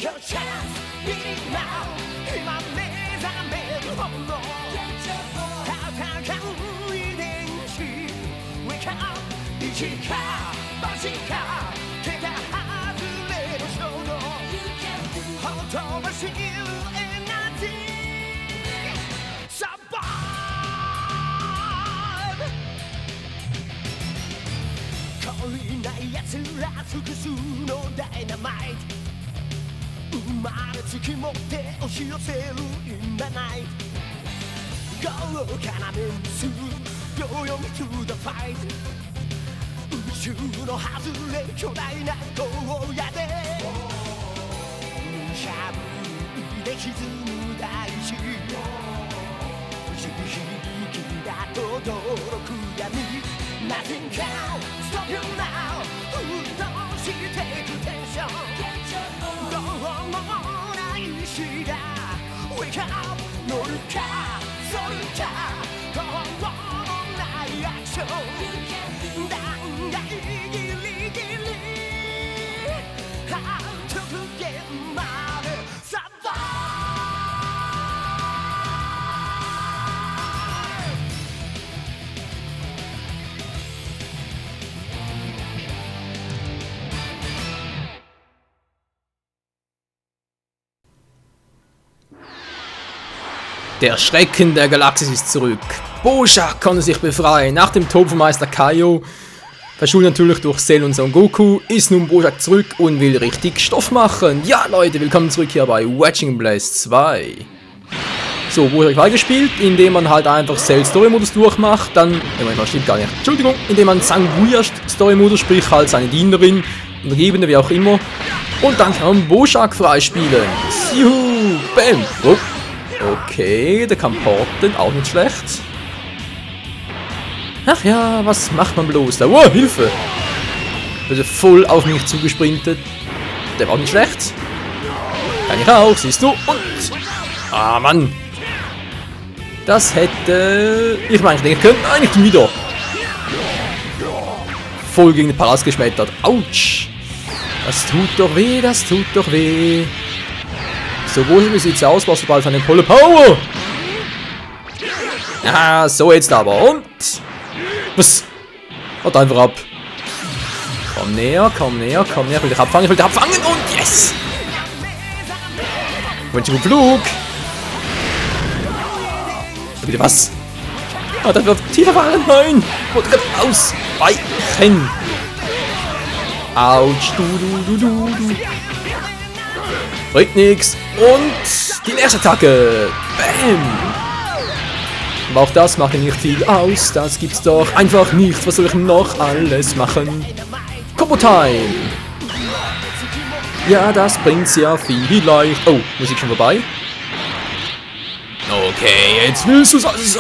複数のダイナマイト生まれつき持って押し寄せるインダナイト豪華なメンツ秒読み to the fight 宇宙の外れ巨大な荒野で無茶ぶりで歪む大地地響きだと驚く闇 Nothing can stop you now 沸騰していくテンションどうもない日が Wake up 乗るかそるかどうもないアクション断崖ギリギリ極限までサバ Der Schrecken der Galaxis ist zurück. Bojack konnte sich befreien. Nach dem Tod von Meister Kaio, verschuldet natürlich durch Cell und Son Goku, ist nun Bojack zurück und will richtig Stoff machen. Ja Leute, willkommen zurück hier bei Wedging Blast 2. So, Bojack weitergespielt, indem man halt einfach Cell Story Modus durchmacht, dann, das stimmt gar nicht, Entschuldigung, indem man Sanguia Story Modus, sprich halt seine Dienerin, Untergebene, wie auch immer, und dann kann man Bojack freispielen. Juhu, bam, oh. Okay, der kann porten, auch nicht schlecht. Ach ja, was macht man bloß da? Wow, Hilfe! Also voll auf mich zugesprintet. Der war auch nicht schlecht. Kann ich auch, siehst du? Und... Ah, Mann! Das hätte... Ich meine, ich denke, können eigentlich wieder. Voll gegen den Palast geschmettert. Autsch! Das tut doch weh, das tut doch weh. So, wie sieht's aus? Was bald von den volle Power? Ah, so jetzt aber. Und? Was? Haut einfach ab. Komm näher, komm näher, komm näher. Ich will dich abfangen, ich will dich abfangen. Und yes! Wünsche einen Flug. Bitte was? Ah, das wird tiefer fallen. Nein! Und aus! Weichen! Autsch, du. Bringt nix. Und die nächste Attacke. Bam. Aber auch das macht ja nicht viel aus. Das gibt's doch einfach nicht. Was soll ich noch alles machen? Combo Time. Ja, das bringt's ja vielleicht. Oh, Musik schon vorbei. Okay, jetzt willst du's also.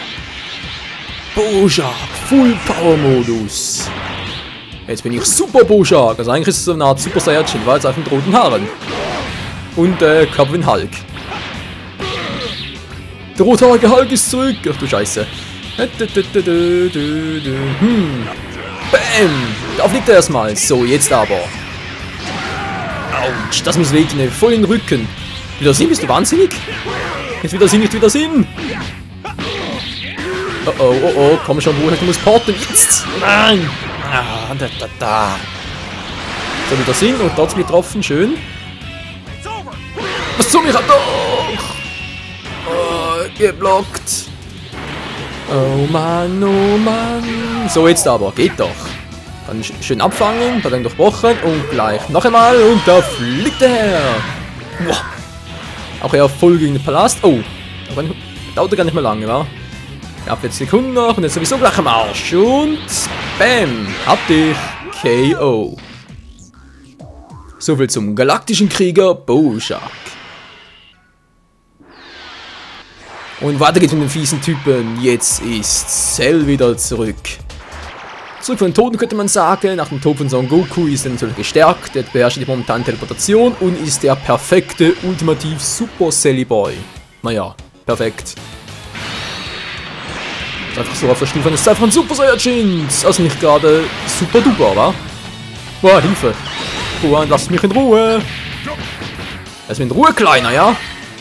Bojack, Full Power Modus. Jetzt bin ich Super Bojack. Also eigentlich ist es so eine Art Super Saiyajin, weil es einfach mit roten Haaren. Und Körper wie ein Hulk. Der rothaarige Hulk ist zurück. Ach du Scheiße. Bam. Da fliegt er erstmal. So, jetzt aber. Autsch, das muss wehtun. Voll in den Rücken. Wieder Sinn? Bist du wahnsinnig? Nicht wieder Sinn, nicht wieder Sinn. Oh. Komm schon, Bojack, du musst porten. Jetzt. Nein. Ah, da. So, wieder Sinn und trotzdem getroffen. Schön. Was zum ich hab doch! Oh, geblockt. Oh Mann, oh Mann. So, jetzt aber. Geht doch. Dann schön abfangen, dann durchbrochen und gleich noch einmal und da fliegt er. Wow. Auch er voll gegen den Palast. Oh, aber dauert gar nicht mehr lange, wa? Ja, 40 Sekunden noch und jetzt sowieso gleich am Arsch. Und bam, hab dich. KO. Soviel zum galaktischen Krieger Bojack. Und weiter geht's mit den fiesen Typen. Jetzt ist Cell wieder zurück. Zurück von den Toten könnte man sagen. Nach dem Tod von Son Goku ist er natürlich gestärkt. Er beherrscht die momentane Teleportation und ist der perfekte, ultimativ Super Sally Boy. Naja, perfekt. Ist einfach so auf der Stufe eines von Super Saiyajins. Also nicht gerade super duper, wa? Boah, Hilfe. Boah, lasst mich in Ruhe. Also in Ruhe, Kleiner, ja?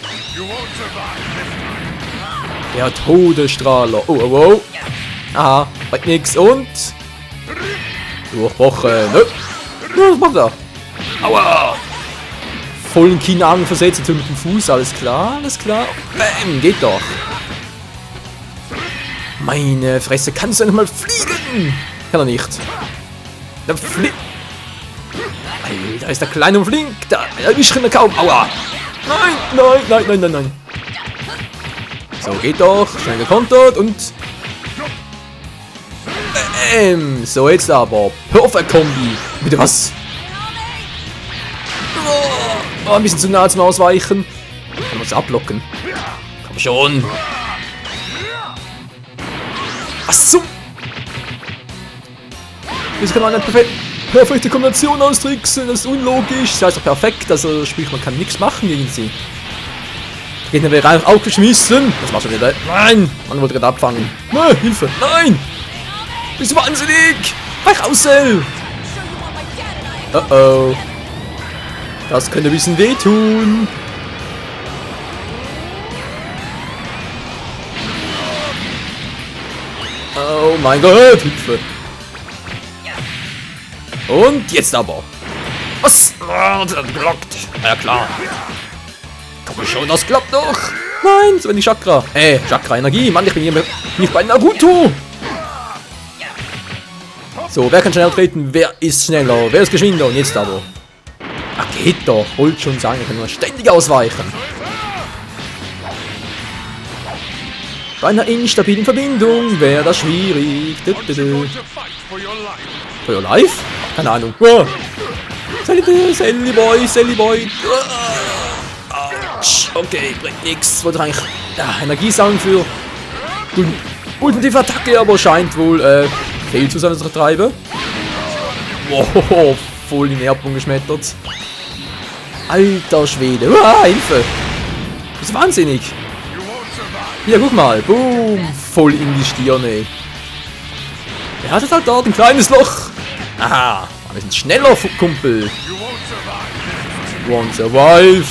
Der Todesstrahler. Oh, oh, oh. Aha, bringt nix. Und... durchbrochen. Nö. Was macht er? Aua. Vollen Kinnagel versetzt, natürlich mit dem Fuß. Alles klar, alles klar. Bäm, geht doch. Meine Fresse, kannst du nicht mal fliegen? Kann er nicht. Der fliegt. Alter, ist der klein und flink. Da erwischt ihn kaum. Aua. Nein, nein, nein, nein, nein, nein. So, geht doch. Schnell gekontert und... so, jetzt aber. Perfect Kombi. Bitte was? Oh, ein bisschen zu nah zum Ausweichen. Kann man es ablocken? Komm schon. Was zum... Jetzt kann man eine perfekte Kombination austricksen. Das ist unlogisch. Das heißt doch perfekt. Also sprich, man kann nichts machen gegen sie. Der Gegner wäre einfach aufgeschmissen. Das war schon wieder... Nein! Man wollte gerade abfangen. Nein, Hilfe! Nein! Bist du wahnsinnig? Weich aus, Cell! Oh oh. Das könnte ein bisschen wehtun. Oh mein Gott, Hilfe. Und jetzt aber. Was? Oh, das hat geblockt. Ja klar. Komm schon, das klappt doch. Nein, so wenig Chakra. Chakra Energie. Mann, ich bin hier nicht bei Naruto. So, wer kann schneller treten? Wer ist schneller? Wer ist geschwinder? Und jetzt aber. Ach, geht doch. Wollte schon sagen, ich kann nur ständig ausweichen. Bei einer instabilen Verbindung wäre das schwierig. For your life? Keine Ahnung. Sally Boy, Sally Boy. Autsch. Okay, bringt nichts. Wollte eigentlich Energie sammeln für ultimative Attacke, aber scheint wohl fehl zu sein, was ich treibe. Wow, voll in den Erdboden geschmettert. Alter Schwede. Hilfe. Das ist wahnsinnig. Hier, guck mal. Boom. Voll in die Stirne. Er hat halt dort ein kleines Loch. Aha. Wir sind schneller, Kumpel. Won't survive.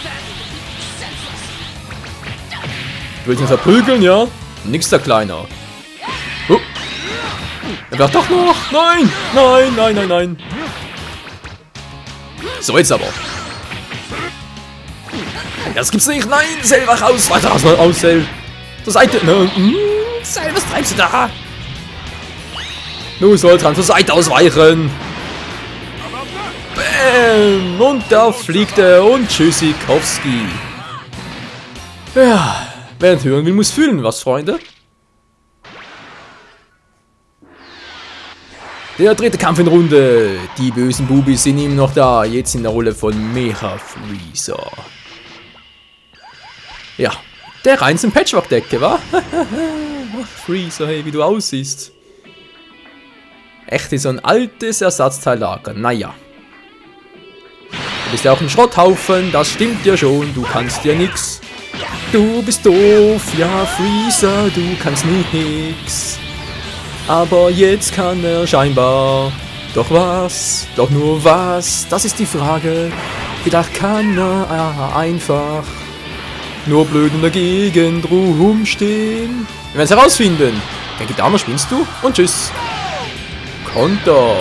Du willst ihn verprügeln, ja? Nix, der Kleiner. Oh. Er wird doch noch. Nein. Nein, nein, nein, nein. So, jetzt aber. Das gibt's nicht. Nein, Cell, wach aus. Weiter aus, Cell. Zur Seite. Cell, was treibst du da? Du sollst dran zur Seite ausweichen. Bäm. Und da fliegt er. Und Tschüssikowski. Ja, wer nicht hören will, muss fühlen. Was, Freunde? Der dritte Kampf in Runde. Die bösen Bubis sind ihm noch da. Jetzt in der Rolle von Mecha Freezer. Ja, der rein zum Patchwork-Decke, wa? Ach, Freezer, hey, wie du aussiehst. Echt so ein altes Ersatzteillager, naja. Du bist ja auch ein Schrotthaufen, das stimmt ja schon, du kannst ja nix. Du bist doof, ja Freezer, du kannst nix. Aber jetzt kann er scheinbar. Doch was? Doch nur was? Das ist die Frage. Vielleicht kann er einfach nur blöd in der Gegend rumstehen. Wir werden es herausfinden. Denke, Dame, spielst du? Und tschüss. Konter.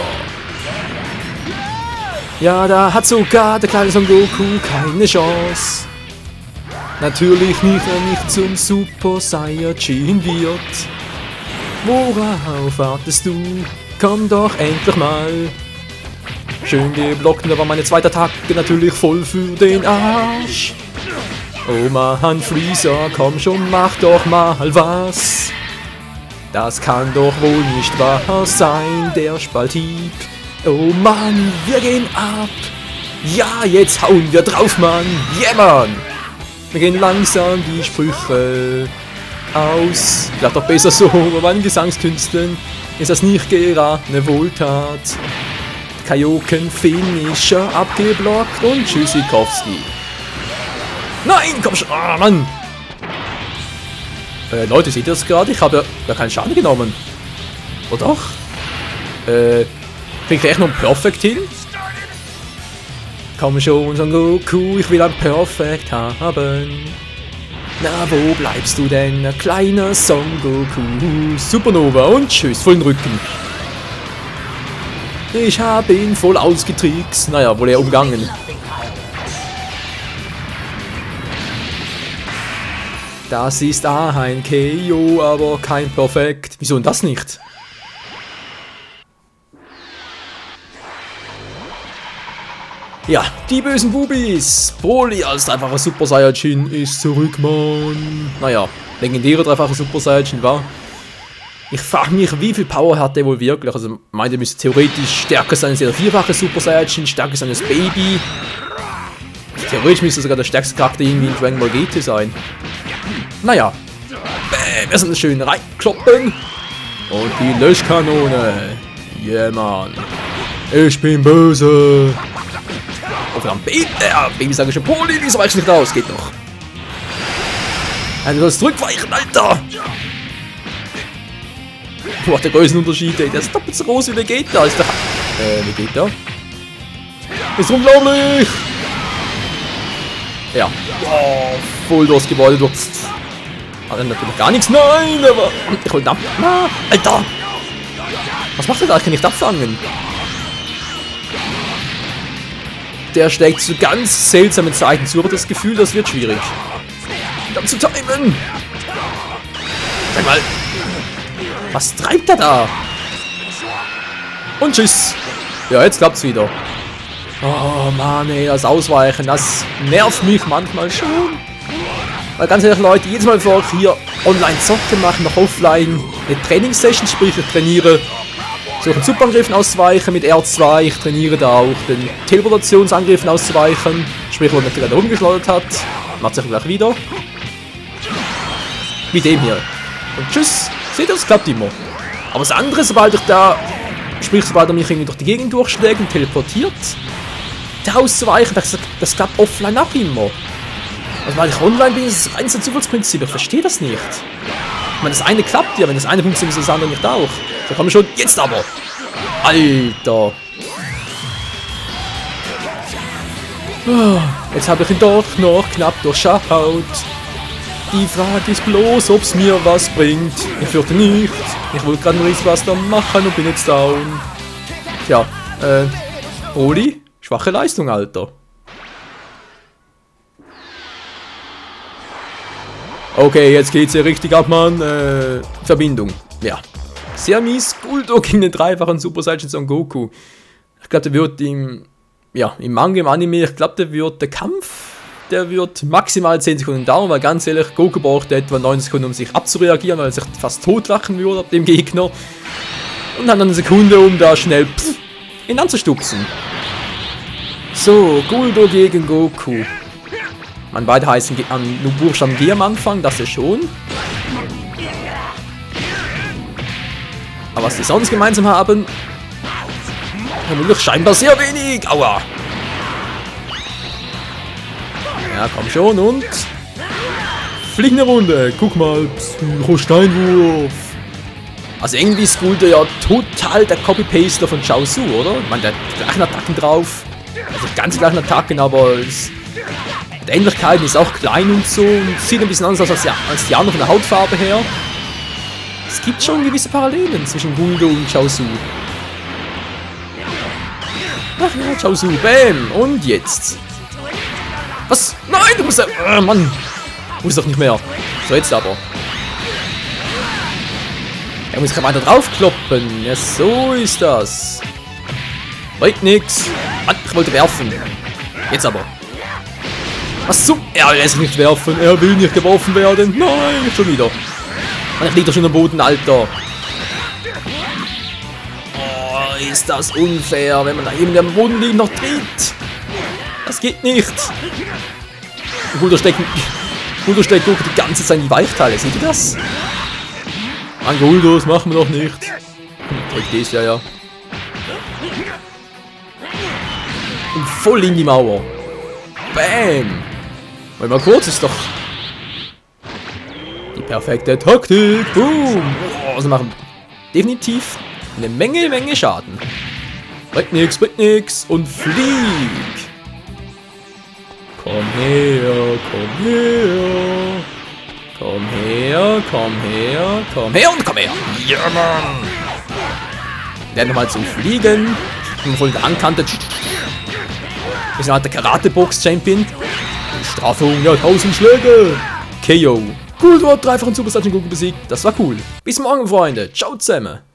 Ja, da hat sogar der kleine Son Goku keine Chance. Natürlich nicht, wenn er nicht zum Super Saiyajin wird. Worauf wartest du? Komm doch endlich mal. Schön geblockt, da war meine zweite Attacke natürlich voll für den Arsch. Oh Mann, Freezer, komm schon, mach doch mal was. Das kann doch wohl nicht wahr sein, der Spalthieb. Oh Mann, wir gehen ab. Ja, jetzt hauen wir drauf, Mann. Yeah, Mann. Wir gehen langsam die Sprüche aus. Vielleicht doch besser so, bei meinen Gesangskünsten ist das nicht gerade eine Wohltat. Kaioken-Finisher abgeblockt und Tschüssikowski. Nein, komm schon, Mann! Leute, seht ihr das gerade? Ich habe ja keinen Schaden genommen. Oder doch? Krieg ich echt noch einen Perfect hin? Komm schon, Son Goku, ich will ein Perfekt haben. Na, wo bleibst du denn, kleiner Son Goku? Supernova und tschüss, vollen Rücken. Ich habe ihn voll ausgetrickst. Naja, wohl eher umgangen. Das ist ein KO, aber kein Perfekt. Wieso denn das nicht? Ja, die bösen Bubis. Broly als dreifacher Super Saiyajin ist zurück, Mann. Naja, legendärer dreifacher Super Saiyajin war. Ich frage mich, wie viel Power hat der wohl wirklich? Also, ich meine, der müsste theoretisch stärker sein als der vierfache Super Saiyajin, stärker sein als Baby. Theoretisch müsste sogar der stärkste Charakter irgendwie in Dragon Ball GT sein. Naja. Bäm, erstmal schön reinkloppen. Und die Löschkanone. Yeah, Mann. Ich bin böse. Oh, verdammt, Baby sage ich schon, Broly, wieso weichst du nicht raus? Geht doch. Du sollst zurückweichen, Alter. Boah, der Größenunterschied, ey. Der ist doppelt so groß wie Vegeta. Ist der Vegeta? Ist unglaublich! Ja. Oh, voll durchs Gebäude durch. Hat natürlich gar nichts. Nein, aber. Ich wollte ab. Na, Alter! Was macht der da? Ich kann nicht abfangen. Der schlägt zu ganz seltsamen Zeiten zu, aber das Gefühl, das wird schwierig. Dann zu timen! Sag mal. Was treibt er da? Und tschüss. Ja, jetzt klappt's wieder. Oh Mann, ey, das Ausweichen, das nervt mich manchmal schon. Weil ganz ehrlich, Leute, jedes Mal bevor ich hier online zocke, mache noch offline eine Trainingssession, sprich ich trainiere, suche Superangriffen auszuweichen mit R2, ich trainiere da auch den Teleportationsangriffen auszuweichen, sprich, wo man gerade rumgeschleudert hat, macht sich gleich wieder. Wie dem hier. Und tschüss. Seht ihr, das klappt immer. Aber das andere, sobald ich da, sprich, sobald er mich irgendwie durch die Gegend durchschlägt und teleportiert, der auszuweichen, das klappt offline auch immer. Also, weil ich online bin, ist das rein ein Zufallsprinzip. Ich verstehe das nicht. Ich meine, das eine klappt ja, wenn das eine funktioniert, ist das andere nicht auch. Da kommen wir schon, jetzt aber. Alter. Jetzt habe ich ihn doch noch knapp durchschaut. Die Frage ist bloß, ob es mir was bringt. Ich fürchte nicht. Ich wollte gerade ein was da machen und bin jetzt down. Tja, Broly, schwache Leistung, Alter. Okay, jetzt geht's ja richtig ab, Mann. Verbindung. Ja. Sehr mies. Guldo gegen den dreifachen Super Saiyajin Son Goku. Ich glaube, der wird im Manga, im Anime, ich glaube, der Kampf, der wird maximal 10 Sekunden dauern, weil ganz ehrlich, Goku braucht etwa 9 Sekunden, um sich abzureagieren, weil er sich fast totlachen würde ab dem Gegner. Und dann eine Sekunde, um da schnell ihn anzustupsen. So, Guldo gegen Goku. Man, beide heißen nur Buchstaben G am Anfang, das ist schon. Aber was die sonst gemeinsam haben, vermutlich scheinbar sehr wenig. Aua. Ja, komm schon und fliegende Runde. Guck mal, Psycho-Steinwurf. Also irgendwie ist Guldo ja total der Copy-Paster von Chaozu, oder? Ich meine, der hat die gleichen Attacken drauf. Also die ganz gleichen Attacken, aber die Ähnlichkeit ist auch klein und so. Und sieht ein bisschen anders aus als die anderen von der Hautfarbe her. Es gibt schon gewisse Parallelen zwischen Guldo und Chaozu. Ach ja, Chaozu, bam. Und jetzt. Was? Nein, du musst ja... Mann. Muss doch nicht mehr. So, jetzt aber. Er muss weiter draufkloppen. Ja, so ist das. Bringt nix. Mann, ich wollte werfen. Jetzt aber. Was zum... Er lässt sich nicht werfen. Er will nicht geworfen werden. Nein, nicht schon wieder. Mann, ich liege doch schon am Boden, Alter. Oh, ist das unfair, wenn man da eben am Boden liegt noch tritt. Das geht nicht. Guldo steckt Goku die ganze Zeit in die Weichteile. Seht ihr das? Mann, Guldo, das machen wir doch nicht. Drückt das ja. Und voll in die Mauer. Bam. Weil mal kurz ist doch die perfekte Taktik. Boom. Oh, also machen definitiv eine Menge Schaden. Bringt nix. Und flieg. Komm her, komm her. Komm her, komm her, komm her und komm her. Ja, Mann. Der nochmal zum Fliegen. Und voll in der Handkante. Wir sind halt der Karate-Box-Champion. Bestrafung, ja, 1000 Schläge. KO. Cool, du hast dreifachen Super Saiyan Goku besiegt. Das war cool. Bis morgen, Freunde. Ciao zusammen.